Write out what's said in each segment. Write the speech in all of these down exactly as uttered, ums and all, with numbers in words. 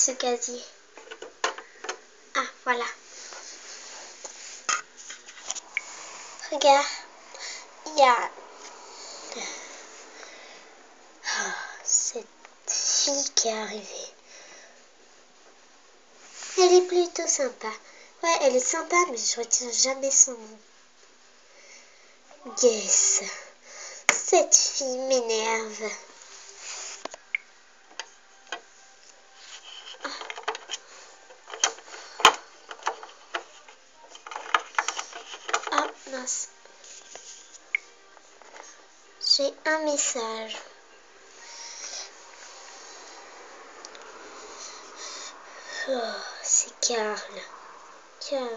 ce casier. Ah, voilà. Regarde, il y a oh, cette fille qui est arrivée. Elle est plutôt sympa. Ouais, elle est sympa, mais je retiens jamais son nom. Yes. Cette fille m'énerve. Ah, mince. J'ai un message. Oh, c'est Karl. Karl.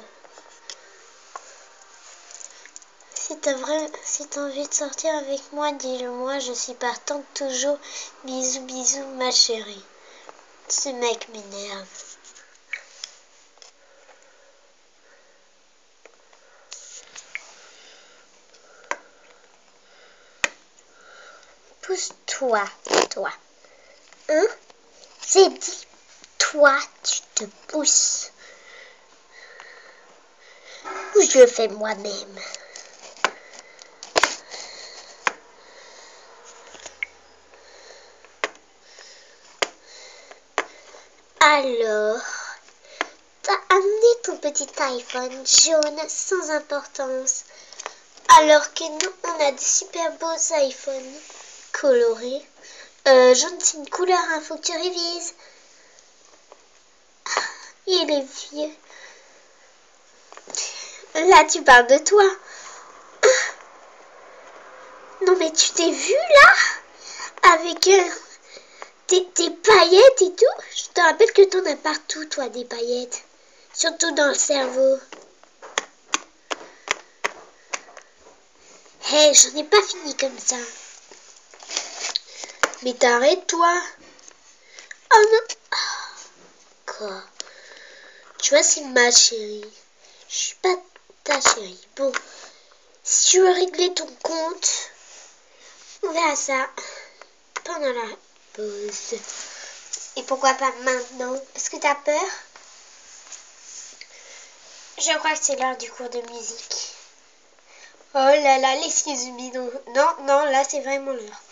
Si t'as vrai, si t'as envie de sortir avec moi, dis-le moi, je suis partante toujours. Bisous, bisous, ma chérie. Ce mec m'énerve. Pousse-toi, toi. Hein? J'ai dit, toi, tu te pousses. Ou je le fais moi-même. Alors, t'as amené ton petit iPhone jaune sans importance. Alors que nous, on a des super beaux iPhones colorés. Euh, jaune, c'est une couleur, hein, faut que tu révises. Il est vieux. Là, tu parles de toi. Non, mais tu t'es vu, là? Avec euh, tes, tes paillettes et tout. Je te rappelle que t'en as partout, toi, des paillettes. Surtout dans le cerveau. Hé, hey, j'en ai pas fini comme ça. Mais t'arrêtes, toi. Oh non. Quoi? Tu vois, c'est ma chérie. Je suis pas ta chérie. Bon, si tu veux régler ton compte, on verra ça pendant la pause. Et pourquoi pas maintenant? Parce que t'as peur? Je crois que c'est l'heure du cours de musique. Oh là là, l'excuse-moi. Non, non, là c'est vraiment l'heure.